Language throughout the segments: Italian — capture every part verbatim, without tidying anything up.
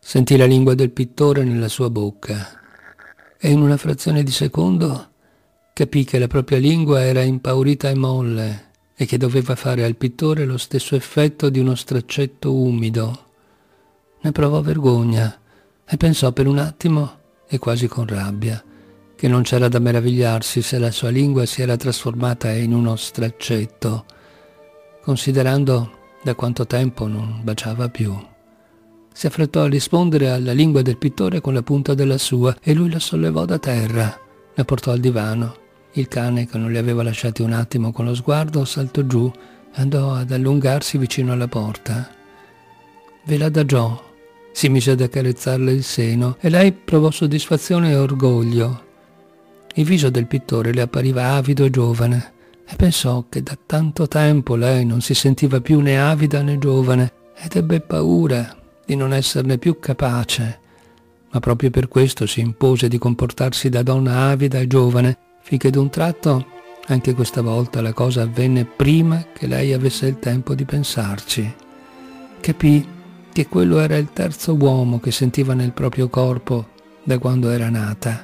Sentì la lingua del pittore nella sua bocca e in una frazione di secondo capì che la propria lingua era impaurita e molle e che doveva fare al pittore lo stesso effetto di uno straccetto umido. Ne provò vergogna e pensò per un attimo, e quasi con rabbia, che non c'era da meravigliarsi se la sua lingua si era trasformata in uno straccetto, considerando da quanto tempo non baciava più. Si affrettò a rispondere alla lingua del pittore con la punta della sua e lui la sollevò da terra, la portò al divano. Il cane, che non li aveva lasciati un attimo con lo sguardo, saltò giù e andò ad allungarsi vicino alla porta. Ve la adagiò, si mise ad accarezzarle il seno e lei provò soddisfazione e orgoglio. Il viso del pittore le appariva avido e giovane e pensò che da tanto tempo lei non si sentiva più né avida né giovane ed ebbe paura di non esserne più capace, ma proprio per questo si impose di comportarsi da donna avida e giovane, finché d'un tratto, anche questa volta, la cosa avvenne prima che lei avesse il tempo di pensarci. Capì che quello era il terzo uomo che sentiva nel proprio corpo da quando era nata,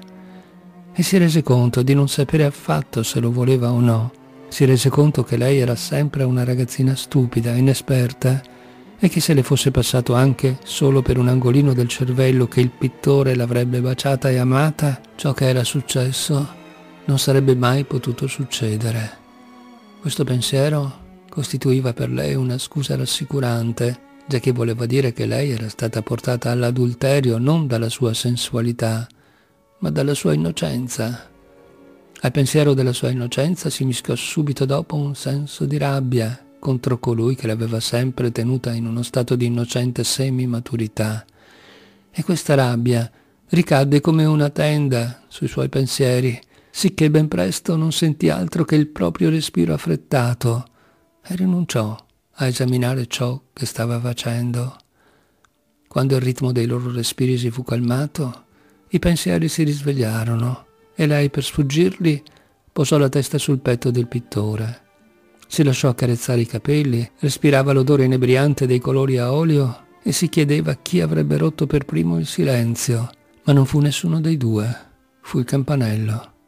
e si rese conto di non sapere affatto se lo voleva o no. Si rese conto che lei era sempre una ragazzina stupida, inesperta, e che se le fosse passato anche solo per un angolino del cervello che il pittore l'avrebbe baciata e amata, ciò che era successo non sarebbe mai potuto succedere. Questo pensiero costituiva per lei una scusa rassicurante, giacché voleva dire che lei era stata portata all'adulterio non dalla sua sensualità, ma dalla sua innocenza. Al pensiero della sua innocenza si mischiò subito dopo un senso di rabbia contro colui che l'aveva sempre tenuta in uno stato di innocente semi-maturità. E questa rabbia ricadde come una tenda sui suoi pensieri, sicché ben presto non sentì altro che il proprio respiro affrettato e rinunciò a esaminare ciò che stava facendo. Quando il ritmo dei loro respiri si fu calmato, i pensieri si risvegliarono e lei, per sfuggirli, posò la testa sul petto del pittore. Si lasciò accarezzare i capelli, respirava l'odore inebriante dei colori a olio e si chiedeva chi avrebbe rotto per primo il silenzio, ma non fu nessuno dei due, fu il campanello.